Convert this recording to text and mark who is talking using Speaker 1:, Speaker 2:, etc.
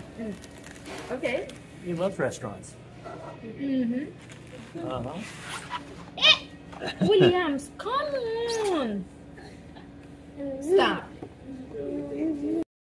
Speaker 1: Okay.
Speaker 2: He loves restaurants.
Speaker 1: Mm-hmm.
Speaker 2: Uh-huh.
Speaker 1: Williams, come